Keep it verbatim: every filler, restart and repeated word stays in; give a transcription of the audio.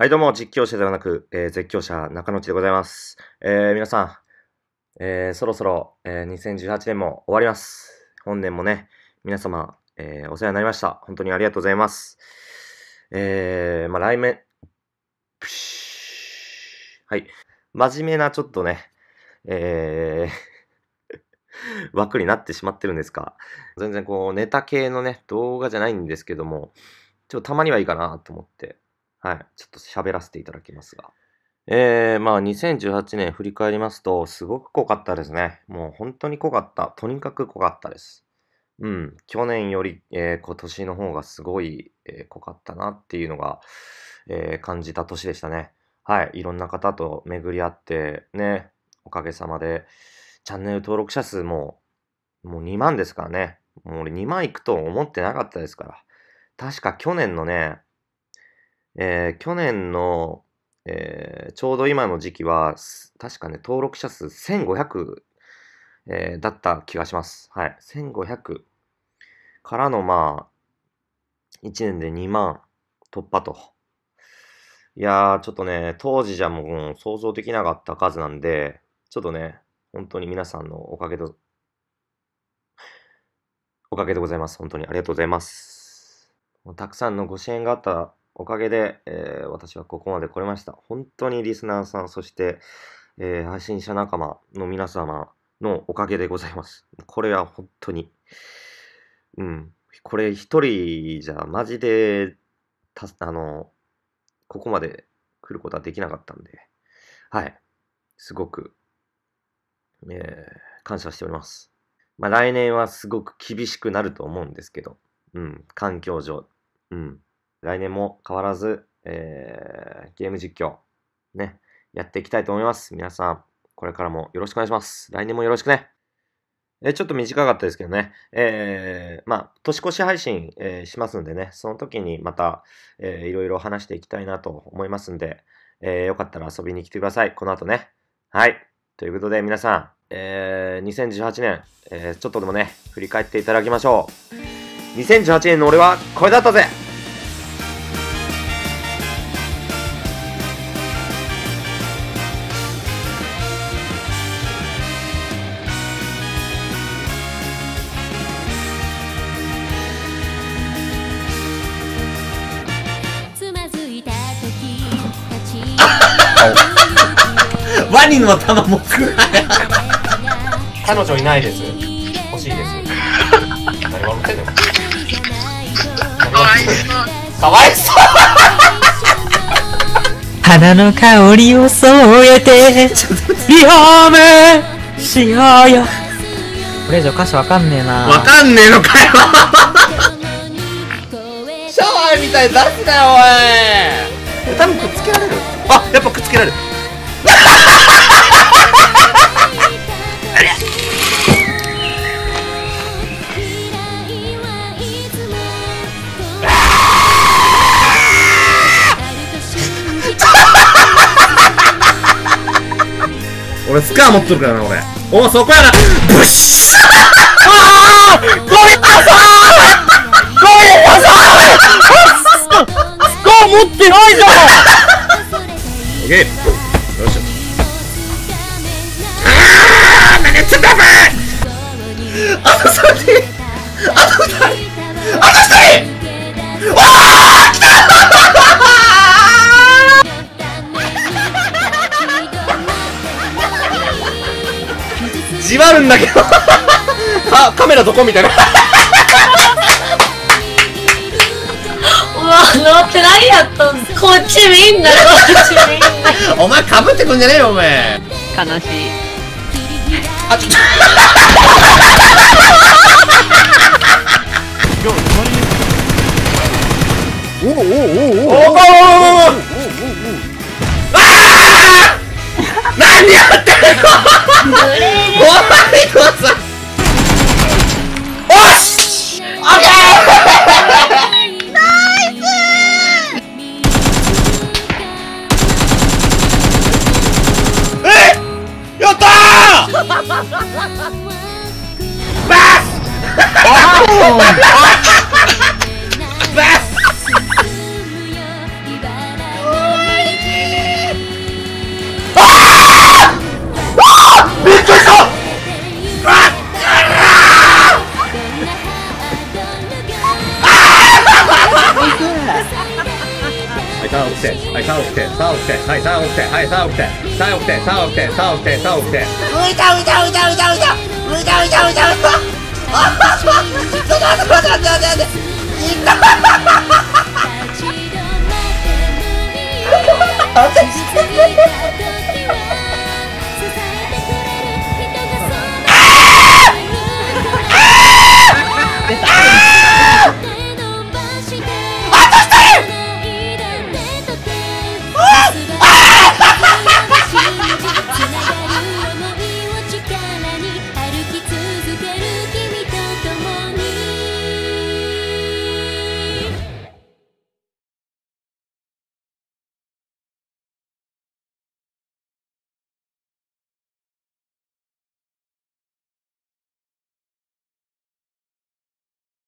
はい、どうも、実況者ではなく、えー、絶叫者、中野内でございます。えー、皆さん、えー、そろそろ、えー、にせんじゅうはちねんも終わります。本年もね、皆様、えー、お世話になりました。本当にありがとうございます。えー、まあ、来年、プシュはい、真面目なちょっとね、えー、枠になってしまってるんですが、全然こう、ネタ系のね、動画じゃないんですけども、ちょっとたまにはいいかなと思って、はい、ちょっと喋らせていただきますが。えー、まあ、にせんじゅうはちねん振り返りますと、すごく濃かったですね。もう本当に濃かった。とにかく濃かったです。うん、去年より、えー、今年の方がすごい、えー、濃かったなっていうのが、えー、感じた年でしたね。はい、いろんな方と巡り合って、ね、おかげさまで、チャンネル登録者数も、もうにまんですからね。もう俺にまんいくと思ってなかったですから。確か去年のね、えー、去年の、えー、ちょうど今の時期は、確かね、登録者数せんごひゃく、えー、だった気がします。はい。せんごひゃくからの、まあ、いちねんでにまん突破と。いやー、ちょっとね、当時じゃもう想像できなかった数なんで、ちょっとね、本当に皆さんのおかげで、おかげでございます。本当にありがとうございます。たくさんのご支援があったおかげで、えー、私はここまで来れました。本当にリスナーさん、そして、えー、配信者仲間の皆様のおかげでございます。これは本当に、うん、これ一人じゃマジで、た、あの、ここまで来ることはできなかったんで、はい、すごく、えー、感謝しております。まあ来年はすごく厳しくなると思うんですけど、うん、環境上、うん。来年も変わらず、えー、ゲーム実況、ね、やっていきたいと思います。皆さん、これからもよろしくお願いします。来年もよろしくね。えー、ちょっと短かったですけどね。えー、まあ、年越し配信、えー、しますんでね、その時にまた、えー、いろいろ話していきたいなと思いますんで、えー、よかったら遊びに来てください。この後ね。はい。ということで、皆さん、えー、にせんじゅうはちねん、えー、ちょっとでもね、振り返っていただきましょう。にせんじゅうはちねんの俺はこれだったぜ。 ワニの玉持つくらい彼女いないです。欲しいです。何笑ってんの？かわいそう。かわいそう。 花の香りを添えてリフォームしようよ。これ以上歌詞わかんねえな。 わかんねえのかよ。シャワーみたいに出すなよおい。多分くっつけられる。あ、やっぱくっつけられる。俺スカー持っとるからな俺。お、そこやな。ブッシュ。ああ、ごめんなさい。ごめんなさい。スカー持ってないじゃん。オッケー。よいしょ。ああ、何やってんだお前。あとさんにん。あとふたり。あとひとり。わあ、来た。じわるんだけどあ、カメラどこみたいなうわ、乗って何やったんこっちみんなこっちみんなお前かぶってくんじゃねえよお前。 悲しい。 あ、ちょっとおおおおおおおおおあー何やってんのお前こそおしオッケーナイスえやったーバスバス起きて、はい、さあ起きて、はい、さあ起きて、さあ起きて、さあ起きて、さあ起きて、さあ起きて。 浮いた浮いた浮いた浮いた浮いた浮いた浮いた浮いた浮いた。あはは。ちょっと待って待って待って待って。いった。私。